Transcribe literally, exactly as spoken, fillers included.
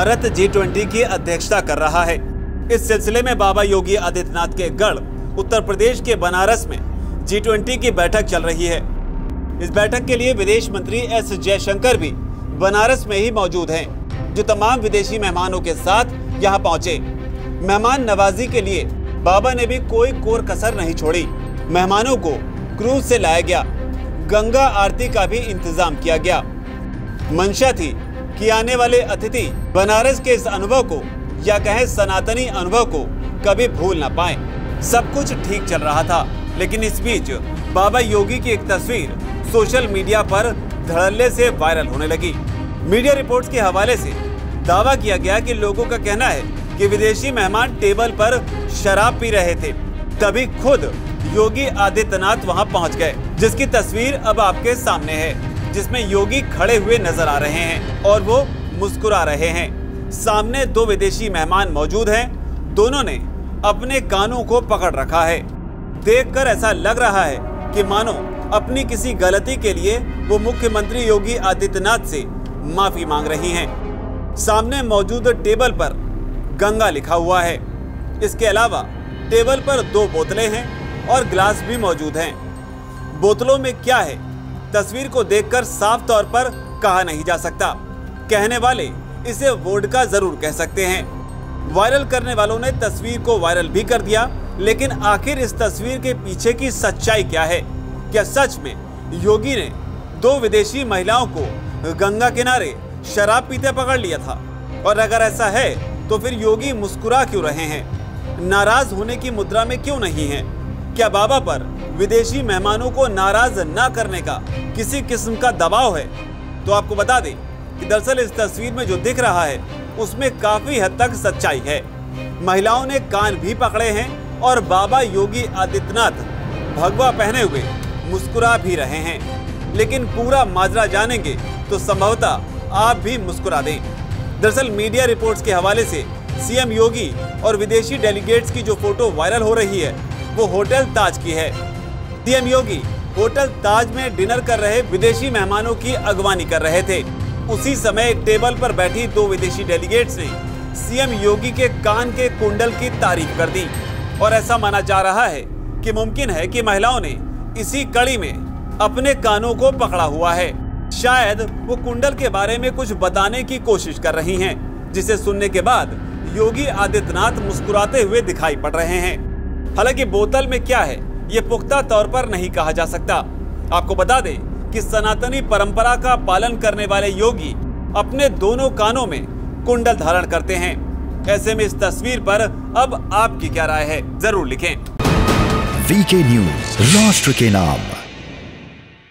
Bharat G twenty की अध्यक्षता कर रहा है। इस सिलसिले में बाबा योगी आदित्यनाथ के गढ़ उत्तर प्रदेश के बनारस में जी ट्वेंटी की बैठक चल रही है। इस बैठक के लिए विदेश मंत्री एस जयशंकर भी बनारस में ही मौजूद हैं, जो तमाम विदेशी मेहमानों के साथ यहां पहुंचे। मेहमान नवाजी के लिए बाबा ने भी कोई कोर कसर नहीं छोड़ी। मेहमानों को क्रूज से लाया गया, गंगा आरती का भी इंतजाम किया गया। मंशा थी कि आने वाले अतिथि बनारस के इस अनुभव को या कहें सनातनी अनुभव को कभी भूल ना पाए। सब कुछ ठीक चल रहा था, लेकिन इस बीच बाबा योगी की एक तस्वीर सोशल मीडिया पर धड़ल्ले से वायरल होने लगी। मीडिया रिपोर्ट्स के हवाले से दावा किया गया कि लोगों का कहना है कि विदेशी मेहमान टेबल पर शराब पी रहे थे, तभी खुद योगी आदित्यनाथ वहां पहुंच गए, जिसकी तस्वीर अब आपके सामने है, जिसमें योगी खड़े हुए नजर आ रहे हैं और वो मुस्कुरा रहे हैं। सामने दो विदेशी मेहमान मौजूद हैं, दोनों ने अपने कानों को पकड़ रखा है। देखकर ऐसा लग रहा है कि मानो अपनी किसी गलती के लिए वो मुख्यमंत्री योगी आदित्यनाथ से माफी मांग रही हैं। सामने मौजूद टेबल पर गंगा लिखा हुआ है। इसके अलावा टेबल पर दो बोतलें हैं और ग्लास भी मौजूद हैं। बोतलों में क्या है, तस्वीर को देखकर साफ तौर पर कहा नहीं जा सकता। कहने वाले इसे वोडका जरूर कह सकते हैं। वायरल करने वालों ने तस्वीर को वायरल भी कर दिया, लेकिन आखिर इस तस्वीर के पीछे की सच्चाई क्या है? क्या सच में योगी ने दो विदेशी महिलाओं को गंगा किनारे शराब पीते पकड़ लिया था? और अगर ऐसा है तो फिर योगी मुस्कुरा क्यों रहे हैं, नाराज होने की मुद्रा में क्यों नहीं है? क्या बाबा पर विदेशी मेहमानों को नाराज न करने का किसी किस्म का दबाव है? तो आपको बता दें कि दरअसल इस तस्वीर में जो दिख रहा है उसमें काफी हद तक सच्चाई है। महिलाओं ने कान भी पकड़े हैं और बाबा योगी आदित्यनाथ भगवा पहने हुए मुस्कुरा भी रहे हैं। लेकिन पूरा माजरा जानेंगे तो संभवतः आप भी मुस्कुरा दें। दरअसल मीडिया रिपोर्ट्स के हवाले से सीएम योगी और विदेशी डेलीगेट्स की जो फोटो वायरल हो रही है वो होटल ताज की है। सीएम योगी होटल ताज में डिनर कर रहे विदेशी मेहमानों की अगवानी कर रहे थे। उसी समय एक टेबल पर बैठी दो विदेशी डेलीगेट्स ने सीएम योगी के कान के कुंडल की तारीफ कर दी और ऐसा माना जा रहा है कि मुमकिन है कि महिलाओं ने इसी कड़ी में अपने कानों को पकड़ा हुआ है। शायद वो कुंडल के बारे में कुछ बताने की कोशिश कर रही हैं, जिसे सुनने के बाद योगी आदित्यनाथ मुस्कुराते हुए दिखाई पड़ रहे हैं। हालांकि बोतल में क्या है ये पुख्ता तौर पर नहीं कहा जा सकता। आपको बता दें कि सनातनी परंपरा का पालन करने वाले योगी अपने दोनों कानों में कुंडल धारण करते हैं। ऐसे में इस तस्वीर पर अब आपकी क्या राय है, जरूर लिखें। वीके न्यूज, राष्ट्र के नाम।